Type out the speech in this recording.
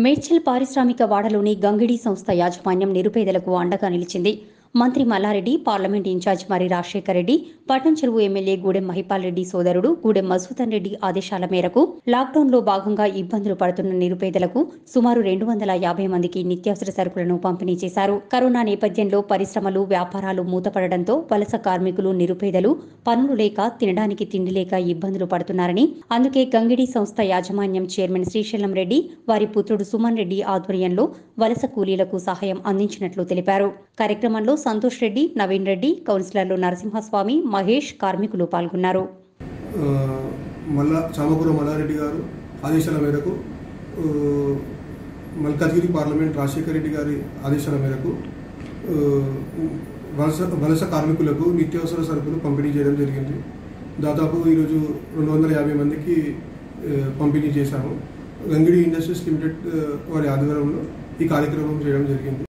మేడ్చల్ పారిశ్రామిక వాడలోని గంగిడి సంస్థ యాజమాన్యం నిరుపేదలకు అండగా నిలిచింది. మంత్రి మల్లారెడ్డి, పార్లమెంట్ ఇన్ఛార్జ్ మరి రాజశేఖర్ రెడ్డి, పట్టణం చెరువు ఎమ్మెల్యే గూడెం మహిపాల్ రెడ్డి సోదరుడు గూడెం మధుసూదన్ రెడ్డి ఆదేశాల మేరకు లాక్డౌన్లో భాగంగా ఇబ్బందులు పడుతున్న నిరుపేదలకు సుమారు 250 మందికి నిత్యావసర సరుకులను పంపిణీ చేశారు. కరోనా నేపథ్యంలో పరిశ్రమలు, వ్యాపారాలు మూతపడడంతో వలస కార్మికులు, నిరుపేదలు పనులు లేక, తినడానికి తిండి లేక ఇబ్బందులు పడుతున్నారని, అందుకే గంగిడి సంస్థ యాజమాన్యం చైర్మన్ శ్రీశైలం రెడ్డి, వారి పుత్రుడు సుమన్ రెడ్డి ఆధ్వర్యంలో వలస కూలీలకు సహాయం అందించినట్లు తెలిపారు. కార్యక్రమంలో సంతోష్ రెడ్డి, నవీన్ రెడ్డి, కౌన్సిలర్లు నరసింహస్వామి, మహేష్, కార్మికులు పాల్గొన్నారు. చామకూర మల్లారెడ్డి గారు ఆదేశాల మేరకు మల్కాజ్గిరి పార్లమెంట్ రాజశేఖర్ రెడ్డి గారి ఆదేశాల మేరకు వలస కార్మికులకు నిత్యావసర సరుకులు పంపిణీ చేయడం జరిగింది. దాదాపు ఈరోజు 250 మందికి పంపిణీ చేశాము. గంగిడి ఇండస్ట్రీస్ లిమిటెడ్ వారి ఆధ్వర్యంలో ఈ కార్యక్రమం చేయడం జరిగింది.